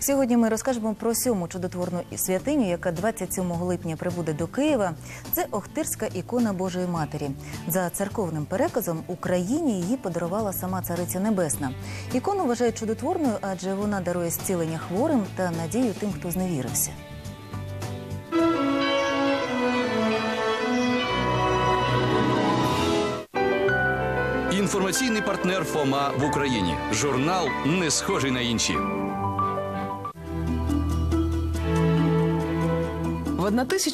Сьогодні ми розкажемо про 7-му чудотворну святиню, яка 27 липня прибуде до Києва. Це Охтирська ікона Божої Матері. За церковним переказом, Україні її подарувала сама Цариця Небесна. Ікону вважають чудотворною, адже вона дарує зцілення хворим та надію тим, хто зневірився. Інформаційний партнер ФОМА в Україні. Журнал «Не схожий на інші». В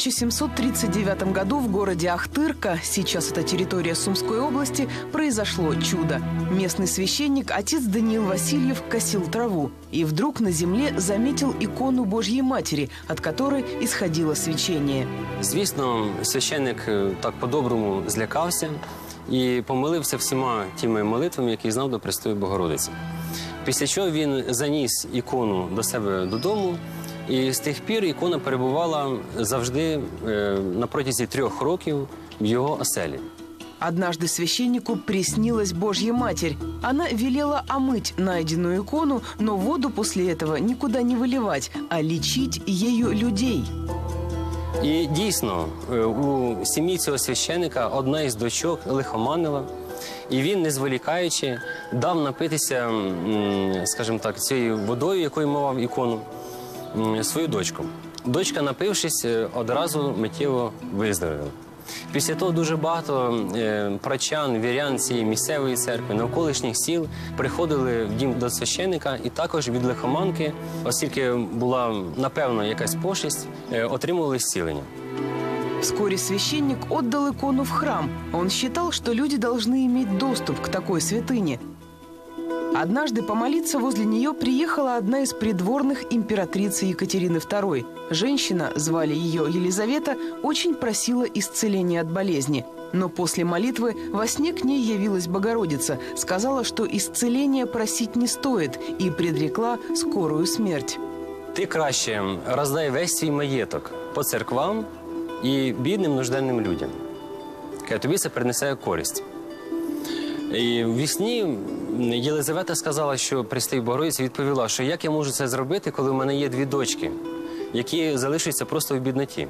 1739 году в городе Ахтырка, сейчас это территория Сумской области, произошло чудо. Местный священник, отец Даниил Васильев, косил траву и вдруг на земле заметил икону Божьей Матери, от которой исходило свечение. Звісно, священник так по-доброму злякався і помолився всіма тими молитвами, які знав до Пресвятої Богородиці. Після чого він заніс ікону до себе додому, і з тих пір ікона перебувала завжди на протязі 3 років в його оселі. Однажды священнику приснилась Божья Матерь. Она велела омыть найденную икону, но воду после этого никуда не выливать, а лечить ею людей. І дійсно, у сім'ї цього священника одна із дочок лихоманила, і він, не зволікаючи, дав напитися, скажімо так, цією водою, якою мав ікону, свою дочку. Дочка, напившись, одразу миттєво виздоровіла. Після того дуже багато прочан, вірян цієї місцевої церкви, навколишніх сіл приходили в дім до священника і також від лихоманки, оскільки була, напевно, якась пошесть, отримували зцілення. Вскоре священник отдал икону в храм. Он считал, что люди должны иметь доступ к такой святыне. Однажды помолиться возле нее приехала одна из придворных императрицы Екатерины II. Женщина, звали ее Елизавета, очень просила исцеления от болезни. Но после молитвы во сне к ней явилась Богородица, сказала, что исцеления просить не стоит, и предрекла скорую смерть. Ти краще роздай весь свій маєток по церквам і бідним нужденним людям. Тобі це принесе користь. І в вісні Єлизавета сказала, що Пресвятій Богородиці відповіла, що як я можу це зробити, коли в мене є 2 дочки, які залишаться просто в бідноті,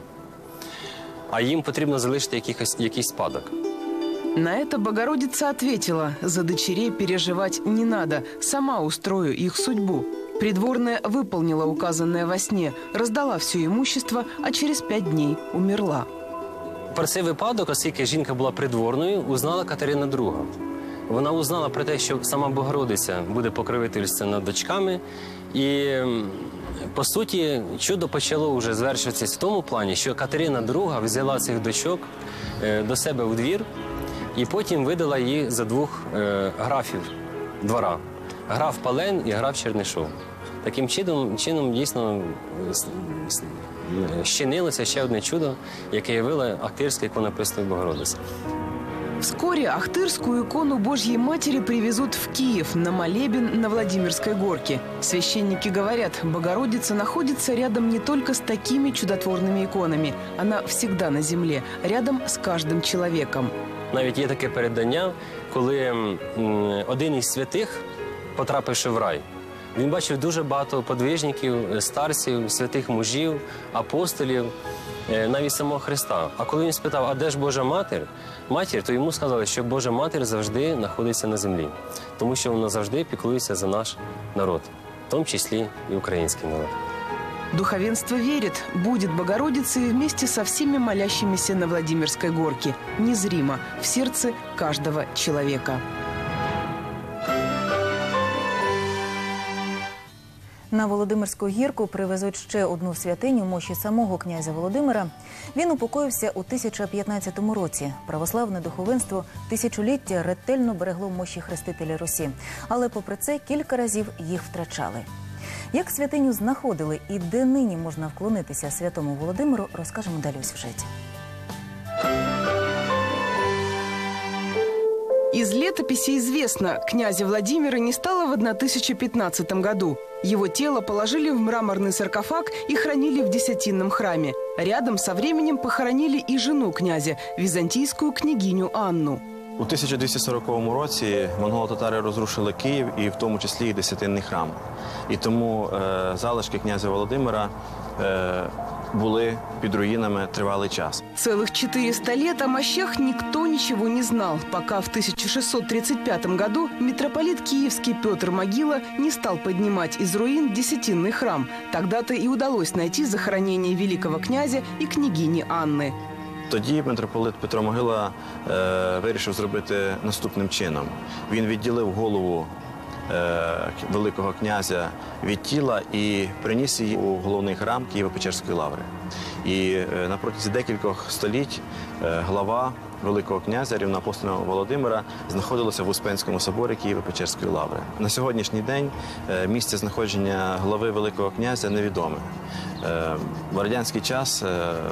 а їм потрібно залишити якийсь спадок. На это Богородица ответила: за дочерей переживать не надо, сама устрою их судьбу. Придворная выполнила указанное во сне, раздала все имущество, а через 5 дней умерла. Про цей випадок, оскільки жінка була придворною, узнала Катерина II. Вона узнала про те, що сама Богородиця буде покровительством над дочками. І, по суті, чудо почало вже звершуватися в тому плані, що Катерина II взяла цих дочок до себе у двір і потім видала її за 2 графів двора. Граф Пален і граф Чернишов. Таким чином дійсно щинилося ще одне чудо, яке явила Ахтирська ікона Пресвятої Богородиці. Вскоре Ахтырскую икону Божьей Матери привезут в Киев на молебен на Владимирской горке. Священники говорят, Богородица находится рядом не только с такими чудотворными иконами. Она всегда на земле, рядом с каждым человеком. Навіть є таке передання, коли один із святих, потрапивши в рай, він бачив дуже багато подвижників, старців, святих мужів, апостолів, навіть самого Христа. А коли він спитав, а де ж Божа Матір, то йому сказали, що Божа Матір завжди знаходиться на землі, тому що вона завжди піклується за наш народ, в тому числі і український народ. Духовенство верит, будет Богородица и вместе со всеми молящимися на Владимирской горке, незримо, в сердце каждого человека. На Володимирську гірку привезуть ще одну святиню мощі самого князя Володимира. Він упокоївся у 1015 році. Православне духовенство тисячоліття ретельно берегло мощі хрестителя Русі. Але попри це кілька разів їх втрачали. Як святиню знаходили і де нині можна вклонитися святому Володимиру, розкажемо далі у сюжеті. Из летописи известно, князя Владимира не стало в 1015 году. Его тело положили в мраморный саркофаг и хранили в Десятинном храме. Рядом со временем похоронили и жену князя, византийскую княгиню Анну. У 1240 році монголо-татари розрушили Київ і в тому числі і Десятинний храм. І тому залишки князя Володимира були під руїнами тривалий час. Целых 400 лет о мощах никто ничего не знал, пока в 1635 году митрополит Киевский Петр Могила не стал поднимать из руин Десятинный храм. Тогда-то и удалось найти захоронение великого князя и княгини Анны. Тоді митрополит Петро Могила вирішив зробити наступним чином. Він відділив голову великого князя від тіла і приніс її у головний храм Києво-Печерської лаври. І на протязі декількох століть глава великого князя рівноапостольного Володимира знаходилася в Успенському соборі Києво-Печерської лаври. На сьогоднішній день місце знаходження глави великого князя невідоме. В радянський час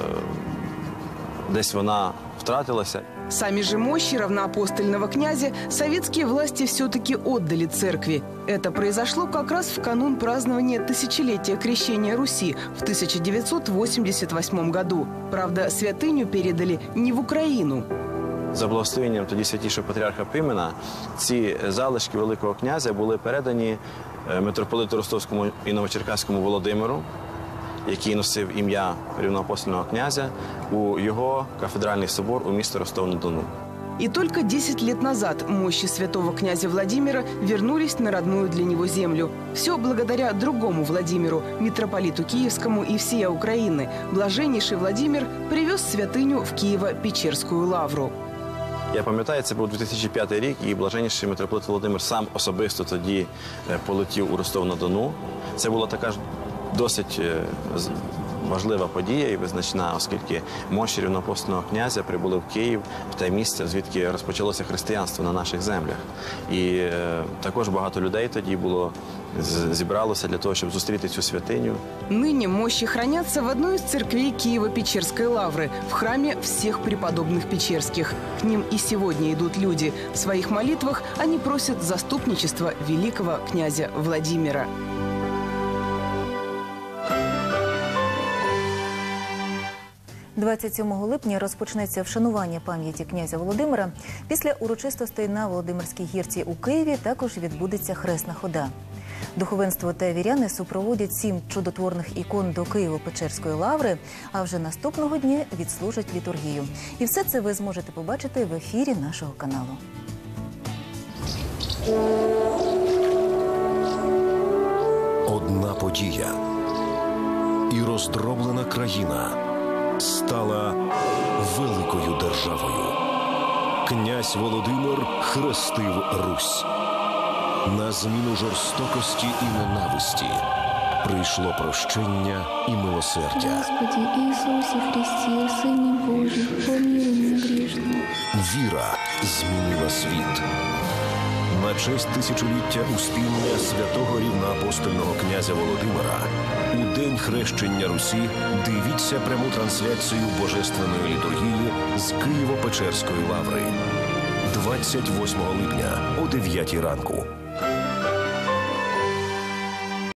десь вона втратилася. Сами же мощи равноапостольного князя советские власти все-таки отдали церкви. Это произошло как раз в канун празднования тысячелетия крещения Руси в 1988 году. Правда, святыню передали не в Украину. За благословенням тоді святішого патріарха Пимена ці залишки великого князя були передані митрополиту Ростовському і Новочеркаському Володимиру, який носив ім'я рівноапостольного князя, у його кафедральний собор у місто Ростов-на-Дону. И только 10 лет назад мощи святого князя Владимира вернулись на родную для него землю. Все благодаря другому Владимиру, митрополиту Киевскому и всея Украины. Блаженнейший Владимир привез святыню в Києво-Печерську лавру. Я пам'ятаю, це був 2005 рік, і блаженніший митрополит Володимир сам особисто тоді полетів у Ростов-на-Дону. Це була така ж досить важлива подія і визначна, оскільки мощі рівноапостольного князя прибули в Київ, в те місце, звідки розпочалося християнство на наших землях. І також багато людей тоді зібралося для того, щоб зустріти цю святиню. Ныне мощи хранятся в одной из церквей Киево-Печерской лавры, в храме всех преподобных Печерских. К ним и сегодня идут люди. В своих молитвах они просят заступничества великого князя Владимира. – 27 липня розпочнеться вшанування пам'яті князя Володимира. Після урочистостей на Володимирській гірці у Києві також відбудеться хресна хода. Духовенство та віряни супроводять 7 чудотворних ікон до Києво-Печерської лаври, а вже наступного дня відслужать літургію. І все це ви зможете побачити в ефірі нашого каналу. Одна подія і роздроблена країна стала великою державою. Князь Володимир хрестив Русь. На зміну жорстокості і ненависті прийшло прощення і милосердя. Господи Ісусі Христі, Сині Божий, помилуй мене грішного. Віра змінила світ. На честь тисячоліття успіння святого рівноапостольного князя Володимира у день хрещення Русі дивіться пряму трансляцію Божественної літургії з Києво-Печерської лаври 28 липня о 9 ранку.